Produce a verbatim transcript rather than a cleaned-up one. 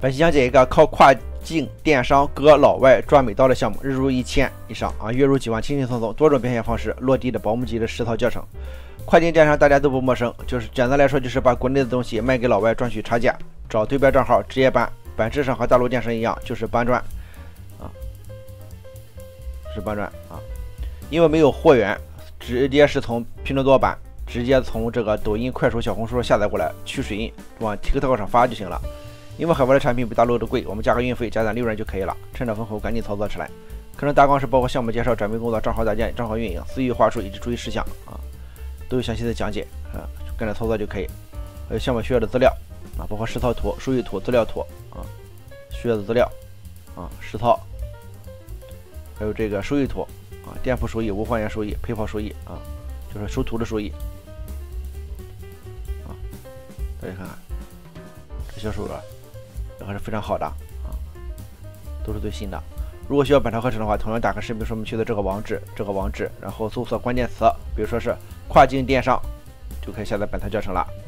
本期讲解一个靠跨境电商割老外赚美刀的项目，日入一千以上啊，月入几万，轻轻松松，多种变现方式落地的保姆级的实操教程。跨境电商大家都不陌生，就是简单来说就是把国内的东西卖给老外赚取差价，找对标账号直接搬，本质上和大陆电商一样，就是搬砖啊，是搬砖啊，因为没有货源，直接是从拼多多搬，直接从这个抖音、快手、小红书下载过来，去水印往 TikTok 上发就行了。因为海外的产品比大陆的贵，我们加个运费，加点利润就可以了。趁着风口，赶紧操作起来。课程大纲是包括项目介绍、转变工作、账号搭建、账号运营、私域话术以及注意事项啊，都有详细的讲解啊，跟着操作就可以。还有项目需要的资料啊，包括实操图、收益图、资料图啊，需要的资料啊，实操，还有这个收益图啊，店铺收益、无货源收益、配跑收益啊，就是收图的收益啊，大家看看这销售额。还是非常好的啊，都是最新的。如果需要本套课程的话，同样打开视频说明区的这个网址，这个网址，然后搜索关键词，比如说是跨境电商，就可以下载本套教程了。